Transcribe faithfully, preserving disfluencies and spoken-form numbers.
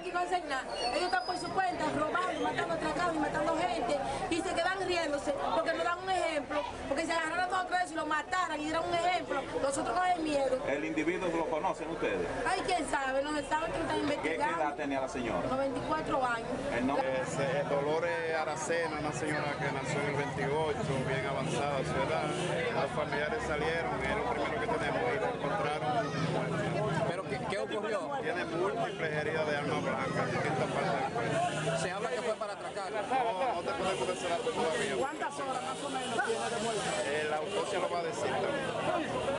aquí con hacer nada. Ellos están por su cuenta, robando, matando, atracando y matando gente. Y se quedan riéndose porque no dan un ejemplo. Porque si agarraran a todos tres y lo mataran y dieran un ejemplo, nosotros cogen miedo. ¿El individuo lo conocen ustedes? Ay, quién sabe, no se sabe que lo están ¿Qué, investigando. ¿Qué edad tenía la señora? noventa y cuatro años. El nombre. Es, eh, Dolores Aracena, una señora que nació en el veintiocho, bien avanzada su edad. Los familiares salieron, es lo primero que tenemos, y lo encontraron muerto. ¿Pero qué, qué ocurrió? Tiene múltiples heridas de arma blanca en distintas partes del cuerpo. Se habla que fue para atracar. No, no te podemos decir dato todavía. ¿Cuántas horas más o menos tiene de muerte? Eh, la autopsia lo va a decir también.